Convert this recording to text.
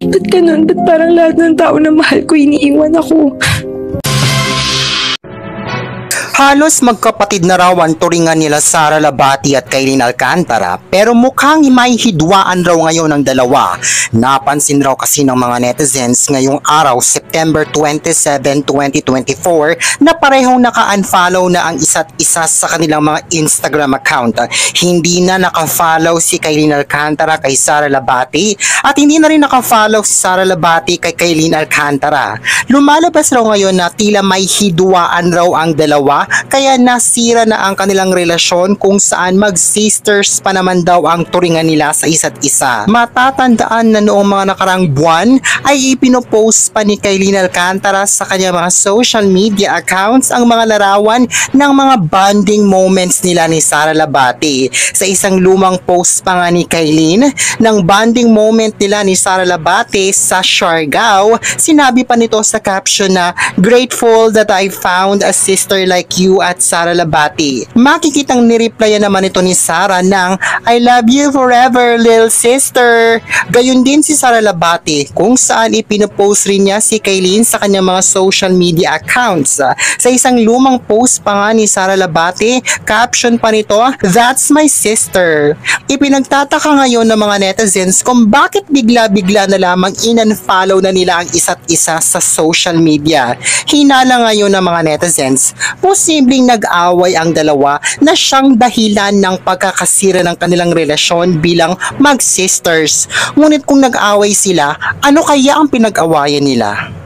Ba't ganun? Ba't parang lahat ng tao na mahal ko iniiwan ako? Halos magkapatid na raw ang turingan nila Sara Labati at Kailin Alcantara, pero mukhang may hidwaan raw ngayon ng dalawa. Napansin raw kasi ng mga netizens ngayong araw, September 27, 2024, na parehong naka-unfollow na ang isa't isa sa kanilang mga Instagram account. Hindi na naka-follow si Kailin Alcantara kay Sara Labati at hindi na rin naka-follow si Sara Labati kay Kailin Alcantara. Lumalabas raw ngayon na tila may hidwaan raw ang dalawa, kaya nasira na ang kanilang relasyon kung saan mag-sisters pa naman daw ang turingan nila sa isa't isa. Matatandaan na noong mga nakarang buwan ay ipinopost pa ni Kailin Alcantara sa kanyang mga social media accounts ang mga larawan ng mga bonding moments nila ni Sara Labati. Sa isang lumang post pa nga ni Kailin ng bonding moment nila ni Sara Labati sa Siargao, sinabi pa nito sa caption na, "Grateful that I found a sister like you at Sara Labati." Makikitang nireplyan naman ito ni Sara ng, "I love you forever, little sister." Gayun din si Sara Labati kung saan ipinopost rin niya si Kailin sa kanyang mga social media accounts. Sa isang lumang post pa nga ni Sara Labati, caption pa nito, "That's my sister." Ipinagtataka ngayon ng mga netizens kung bakit bigla-bigla na lamang in-unfollow na nila ang isa't isa sa social media. Hinala ngayon ng mga netizens, posibleng nag-away ang dalawa na siyang dahilan ng pagkakasira ng kanilang relasyon bilang mag-sisters. Ngunit kung nag-away sila, ano kaya ang pinag-awayan nila?